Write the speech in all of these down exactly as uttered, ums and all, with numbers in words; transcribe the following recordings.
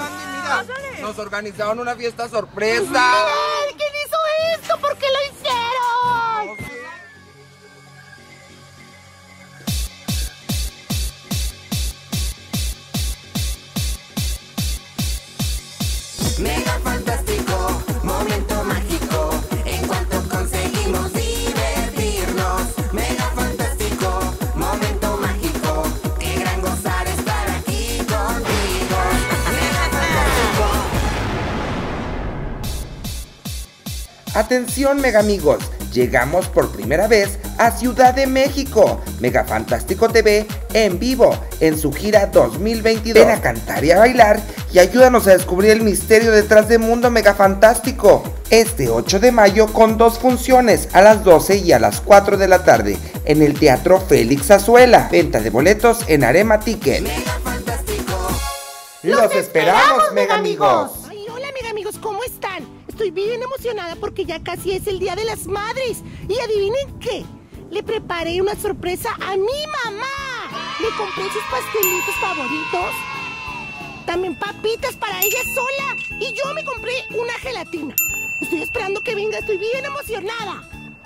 Candy, mira. Nos organizaron una fiesta sorpresa. Mira, ¿quién hizo esto? ¿Por qué lo hicieron? No sé. Mega fantástico, momento mágico, en cuanto conseguimos divertirnos. Mega fantástico, momento mágico, qué gran gozar estar aquí contigo. Mega fantástico. Atención, mega amigos, llegamos por primera vez a Ciudad de México. Mega Fantástico T V en vivo en su gira dos mil veintidós. Ven a cantar y a bailar y ayúdanos a descubrir el misterio detrás de Mundo Mega Fantástico. Este ocho de mayo con dos funciones a las doce y a las cuatro de la tarde en el Teatro Félix Azuela. Venta de boletos en Arema Ticket. Mega fantástico. ¡Los esperamos, mega amigos! Ay, hola, mega amigos, ¿cómo están? Estoy bien emocionada porque ya casi es el Día de las Madres. Y adivinen qué, le preparé una sorpresa a mi mamá. Le compré sus pastelitos favoritos, también papitas para ella sola, y yo me compré una gelatina. Estoy esperando que venga, estoy bien emocionada.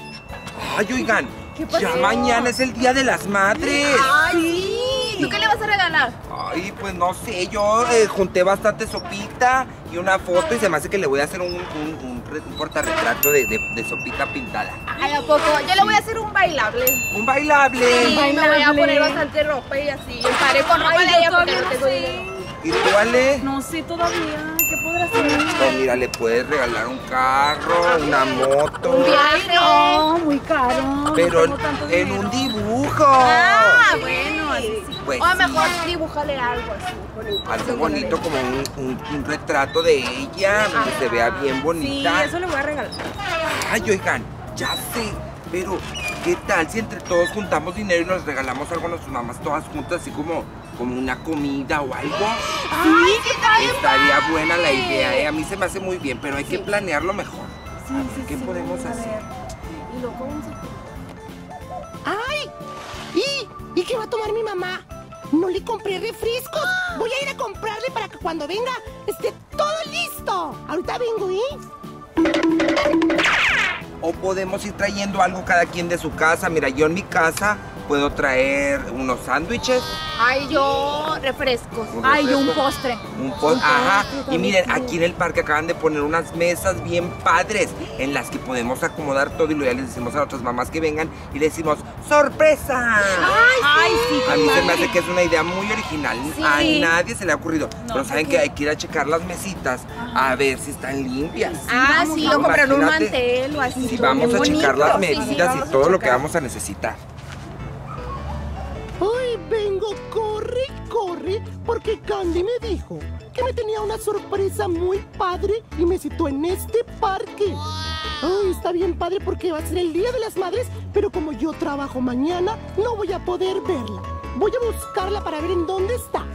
Ay, oigan, ya mañana es el Día de las Madres. ¡Ay, sí! ¿Tú qué le vas a regalar? Ay, pues no sé, yo eh, junté bastante sopita y una foto y se me hace que le voy a hacer un, un, un, re- un portarretrato de, de, de sopita pintada. Ay, ¿a poco? Yo le voy a hacer un bailable. ¡Un bailable! Sí, me voy a poner bastante ropa y así. Estaré con ropa Ay, de yo ella porque todavía no no tengo sé. dinero. ¿Y tú, Ale? No sé todavía. ¿Qué podrá ser? Pues mira, le puedes regalar un carro, una moto. Un viaje. No, muy caro. Pero no tengo tanto en dinero. un dibujo. Ah, bueno, así sí. Pues o a sí. mejor dibújale algo así bonito. Algo bonito como un, un, un retrato de ella, donde se vea bien Sí, bonita. eso le voy a regalar. Ay, oigan, ya sé, pero ¿qué tal si entre todos juntamos dinero y nos regalamos algo a nuestras mamás todas juntas, así como, como una comida o algo? Ay, ¿qué tal? Estaría buena la idea, ¿eh? A mí se me hace muy bien, pero hay que planearlo mejor. Sí, A ver, sí, ¿qué sí, podemos a hacer? ver. Y luego vamos a... ¡Ay! ¿Y, ¿Y qué va a tomar mi mamá? No le compré refrescos. Voy a ir a comprarle para que cuando venga esté todo listo. Ahorita vengo, ¿eh? O podemos ir trayendo algo cada quien de su casa. Mira, yo en mi casa puedo traer unos sándwiches. Ay, yo refrescos. un Ay, y un refresco, postre. Un postre, ajá. Y miren, aquí en el parque acaban de poner unas mesas bien padres en las que podemos acomodar todo y luego ya les decimos a nuestras mamás que vengan y le decimos ¡sorpresa! Ay, sí. A mí se me padre. hace que es una idea muy original. Sí. A nadie se le ha ocurrido. No, Pero saben hay que que- hay que ir a checar las mesitas a ver si están limpias. Ah, vamos, sí, vamos. o comprar un Imagínate. mantel o así. Si todo vamos bien a checar bonito. las Sí, sí, medidas vamos y a todo lo que checar. vamos a necesitar. Ay, vengo, corre, corre, porque Candy me dijo que me tenía una sorpresa muy padre y me citó en este parque. Ay, está bien padre porque va a ser el Día de las Madres, pero como yo trabajo mañana, no voy a poder verla. Voy a buscarla para ver en dónde está.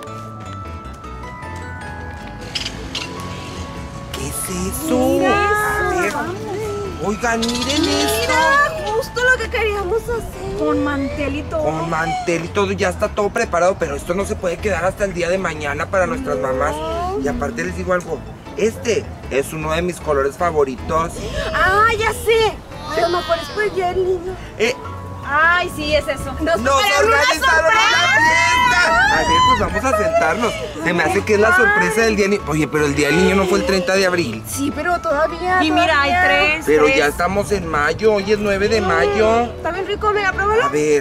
¿Qué es eso? Mira, A ver. vamos. Oigan, miren esto. Mira, justo lo que queríamos hacer. Con mantel y todo. Con mantel y todo, ya está todo preparado, pero esto no se puede quedar hasta el día de mañana para nuestras mamás. Y aparte les digo algo, este es uno de mis colores favoritos. Ah, ya sé. A lo mejor es por el día del niño. Eh, Ay, sí, es eso. Nos ¡Nos prepararon una organizaron una fiesta! A ver, pues vamos a sentarnos. Se me hace que es la sorpresa del día del niño. Oye, pero el día del niño no fue el treinta de abril. Sí, pero todavía. Y mira, hay todavía. tres. Pero tres. ya estamos en mayo, hoy es nueve de mayo. Está bien rico, mira, pruébalo. A ver.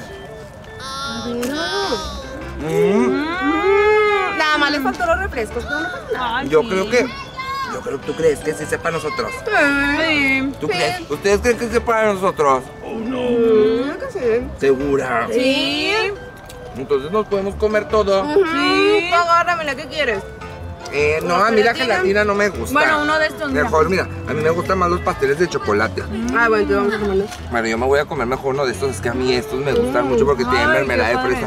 Mm, Nada más les faltó los refrescos, pero no pasa nada. Ay, yo sí. creo que. Yo creo que tú crees que se sepa a nosotros. Sí. ¿Tú crees? ¿Ustedes creen que se sepa a nosotros? Creo que sí. ¿Segura? Sí. Entonces nos podemos comer todo. Sí. Tú agárramela, ¿qué quieres? Eh, no, a mí la gelatina no me gusta. Bueno, uno de estos, mira. Mejor, mira, a mí me gustan más los pasteles de chocolate. Ah, bueno, entonces vamos a comerlos. Bueno, yo me voy a comer mejor uno de estos. Es que a mí estos me gustan mucho porque tienen Ay, mermelada qué de padre. fresa.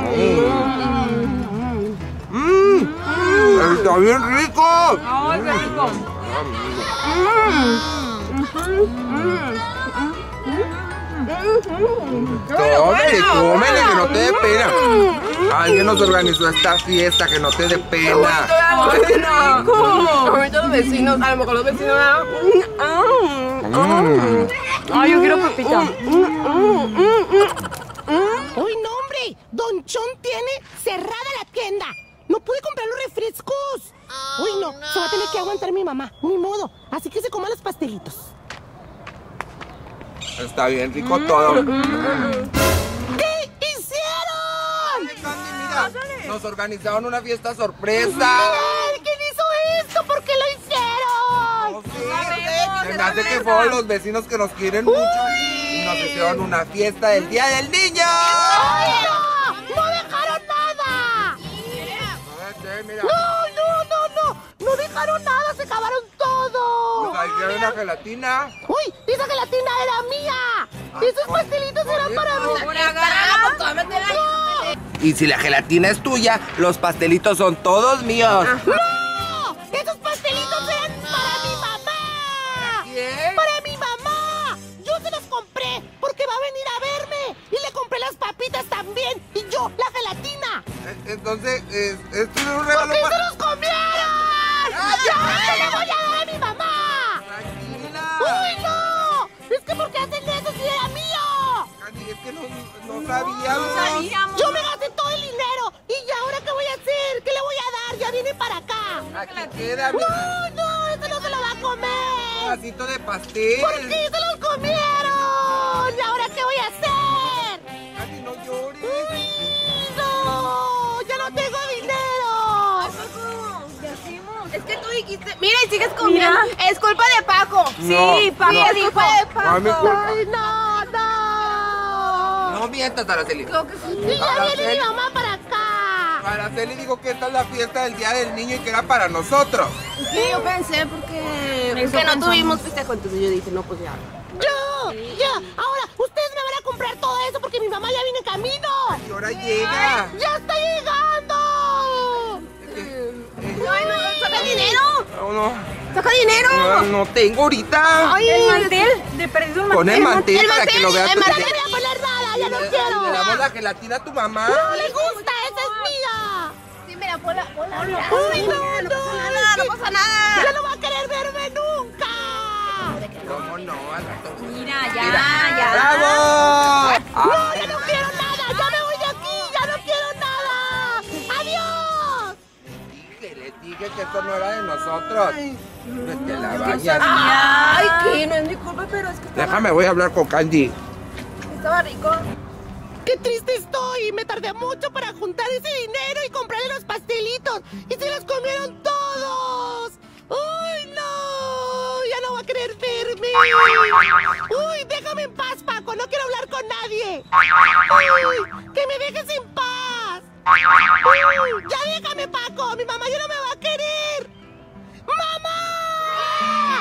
Mmm. Mmm. Está bien rico. Ay, qué rico. Cómele, cómele, que no te dé pena. Alguien nos organizó esta fiesta, que no te dé pena. Ahorita los vecinos, a lo mejor los vecinos. Ay, yo quiero papita. ¡Uy, no, hombre! Don Chon tiene cerrada la tienda. No pude comprar los refrescos. Uy, no, se va a tener que aguantar mi mamá. Ni modo. Así que se coma los pastelitos. Está bien rico todo. ¿Qué hicieron? Candy, mira, nos organizaron una fiesta sorpresa. Ay, ¿quién hizo esto? ¿Por qué lo hicieron? No sé, se me hace que fueron los vecinos que nos quieren mucho y nos hicieron una fiesta del Día del Niño. ¡Ay, no! ¡No dejaron nada! Mira, No, no, no, no. No dejaron nada, se acabaron todo. nos trajeron una gelatina. Uy, esa gelatina era mía. Esos pastelitos eran para mí. Y si la gelatina es tuya, los pastelitos son todos míos. ¡No! ¡Esos pastelitos eran para mi mamá! ¿Quién? ¡Para mi mamá! Yo se los compré porque va a venir a verme. Y le compré las papitas también. Y yo, la gelatina. Entonces, es- esto es un regalo ¿Por qué para... se los comieron? ¡Ya se le voy a dar a mi mamá! Tranquila. ¡Uy, no! Es que ¿por qué hacen eso si era mío? Candy, es que no, no sabíamos. Sabíamos. Yo me gasté todo el dinero. ¿Y ya ahora qué voy a hacer? ¿Qué le voy a dar? Ya viene para acá. Aquí queda mi No, no, este no se lo va a comer. vasito de pastel. ¿Por qué se los comieron? ¿Y ahora qué voy a hacer? Candy, no llores. Uy, no, ya no tengo dinero. Es que tú dijiste, mira y sigues comiendo. Mira. Es culpa de Paco. Sí, Paco Sí, es dijo. culpa de Paco. No es mi culpa. Ay, no, no. No mientas, Araceli. Creo que sí. Y ya Araceli. viene mi mamá para acá. Araceli dijo que esta es la fiesta del Día del Niño y que era para nosotros. Sí, yo pensé porque, Eso porque no pensamos. tuvimos festejo, entonces yo dije, no, pues ya. Yo, ya. Ahora, ustedes me van a comprar todo eso porque mi mamá ya viene en camino. ¿Y ahora llega? ¡Ya está llegando! Ay, no, saca dinero. No, no. Saca dinero. No, no tengo ahorita. Ay, El mantel, de perdido el mantel. Pon el mantel para que lo veas. el Ya mantel. no voy a poner nada, ya no Le- quiero. Le damos la gelatina a tu mamá. No le gusta, esa es mía. Sí, mira, ponla, ponla. mira. Ay, no, no no, pasa es nada, que no pasa nada. Ya no va a querer verme nunca. ¿Cómo no? Al rato. Mira, ya, Mira. ya. ¡Bravo! No, Ah, ya no quiero nada, ya me voy de aquí, ya no quiero nada. ¡Adiós! dije, les dije que esto no era de nosotros. Pues que la vayas. Ay, que no es mi culpa, pero es que estaba, Déjame, voy a hablar con Candy. estaba rico. ¡Qué triste estoy! Me tardé mucho para juntar ese dinero y comprarle los pastelitos. ¡Y se los comieron todos! ¡Uy, no! ¡Ya no va a querer verme! ¡Uy, déjame en paz, Paco! ¡No quiero hablar con nadie! ¡Uy, que me dejes en paz! ¡Uy, ya déjame, Paco! ¡Mi mamá ya no me va a querer! ¡Mamá!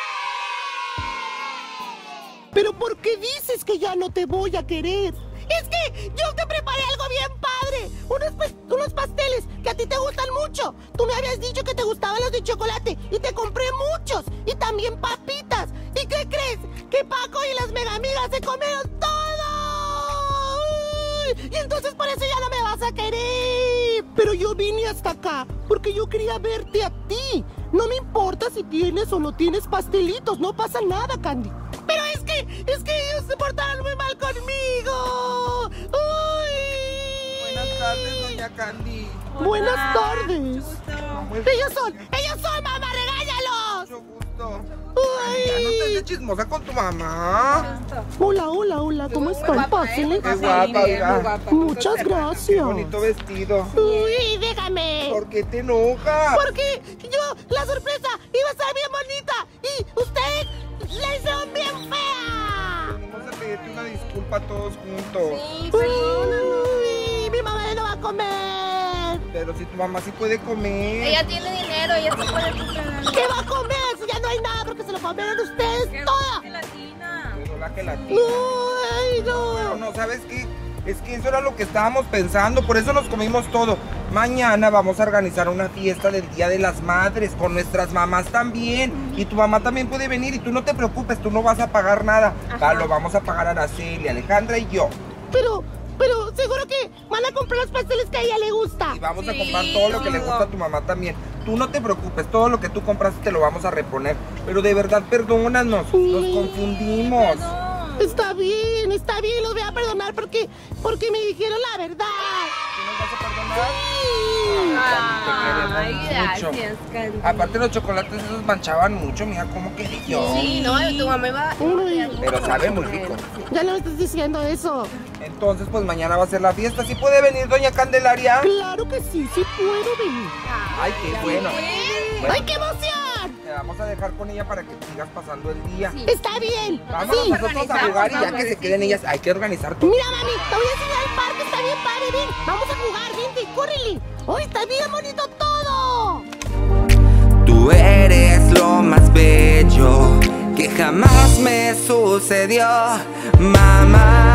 ¿Pero por qué dices que ya no te voy a querer? Es que yo te preparé algo bien padre. Unos, pas- unos pasteles que a ti te gustan mucho. Tú me habías dicho que te gustaban los de chocolate y te compré muchos. Y también papitas. ¿Y qué crees? Que Paco y las megamigas se comieron todo. Uy, y entonces por eso ya no me vas a querer. Pero yo vine hasta acá porque yo quería verte a ti. No me importa si tienes o no tienes pastelitos. No pasa nada, Candy. Pero es que, es que ellos se portaron muy mal conmigo. ¡Uy! Buenas tardes, doña Candy. Buenas tardes. ¿Cómo es? Ellos son, ellos son, mamá, regáñalos. Mucho gusto. Ya no te ¡Uy! haces chismosa con tu mamá. Hola, hola, hola, ¿cómo están? Pásenle. Qué guapa, oiga. Muchas Qué gracias. bonito vestido. Uy, déjame. ¿Por qué te enojas? Porque yo, la sorpresa, iba a estar bien bonita y ustedes la hicieron bien fea. Venimos a pedirte una disculpa todos juntos. Sí, Uy, mi mamá ya no va a comer. Pero si tu mamá sí puede comer. ella tiene dinero, ella se puede comprar. ¿Qué va a comer si ya no hay nada porque se lo comieron ustedes toda? Pero la gelatina. Ay, Pero no. no, ¿sabes qué? Es que eso era lo que estábamos pensando, por eso nos comimos todo. Mañana vamos a organizar una fiesta del Día de las Madres con nuestras mamás también. Y tu mamá también puede venir y tú no te preocupes, tú no vas a pagar nada. Ah, lo vamos a pagar Araceli, Alejandra y yo. Pero, pero seguro que van a comprar los pasteles que a ella le gusta. Y vamos a Sí, comprar todo lo que le gusta a tu mamá también. Tú no te preocupes, todo lo que tú compraste te lo vamos a reponer. Pero de verdad, perdónanos, nos confundimos. Está bien, está bien, los voy a perdonar porque, porque me dijeron la verdad. ¿Tú nos vas a perdonar? Ay, Te queremos mucho. gracias, Candy. Aparte los chocolates esos manchaban mucho, mira cómo quedó. Sí, no, tu mamá iba... Uy, Pero sabe muy rico. ya no me estás diciendo eso. Entonces, pues mañana va a ser la fiesta. ¿Sí puede venir doña Candelaria? Claro que sí, sí puedo venir. Ay, qué bueno. Bueno, ¡Ay, qué emoción! te vamos a dejar con ella para que sigas pasando el día. Está bien. Vámonos Sí. nosotros a jugar y ya que se queden ellas, hay que organizar todo. Mira, mami, te voy a enseñar el parque, está bien padre, ven. Vamos a jugar, vente, córrele. ¡Ay, está bien bonito todo! Tú eres lo más bello que jamás me sucedió, mamá.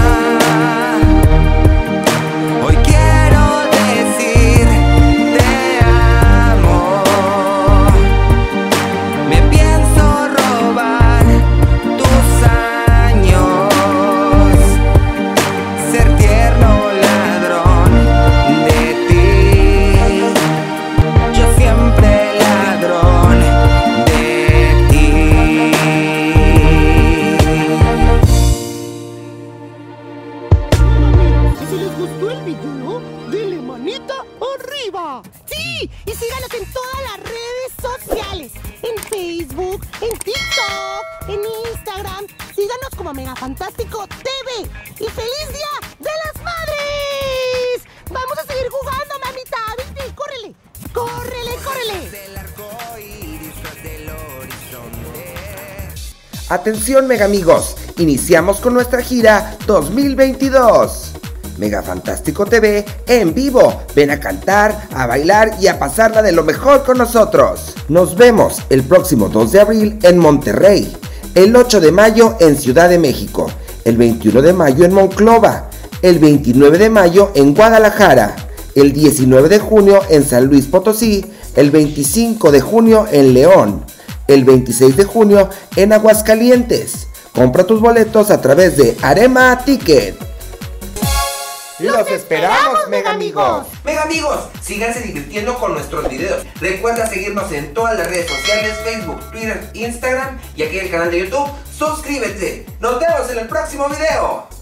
Hoy quiero decir te amo. Me pienso robar tus años, ser tierno ladrón de ti. Yo siempre ladrón de ti. Y si les gustó el video, denle manita arriba. Sí, y síganos en todas las redes sociales. En Facebook, en TikTok, en Instagram. Síganos como Mega Fantástico T V. Y feliz Día de las Madres. Vamos a seguir jugando, mamita. Vente, córrele. Córrele, córrele. Del arco iris tras del horizonte. Atención mega amigos, iniciamos con nuestra gira dos mil veintidós. Mega Fantástico T V en vivo, ven a cantar, a bailar y a pasarla de lo mejor con nosotros. Nos vemos el próximo dos de abril en Monterrey, el ocho de mayo en Ciudad de México, el veintiuno de mayo en Monclova, el veintinueve de mayo en Guadalajara, el diecinueve de junio en San Luis Potosí, el veinticinco de junio en León, el veintiséis de junio en Aguascalientes. Compra tus boletos a través de Arema Ticket. ¡Los esperamos, mega amigos! Mega amigos, síganse divirtiendo con nuestros videos. Recuerda seguirnos en todas las redes sociales, Facebook, Twitter, Instagram y aquí en el canal de YouTube. ¡Suscríbete! ¡Nos vemos en el próximo video!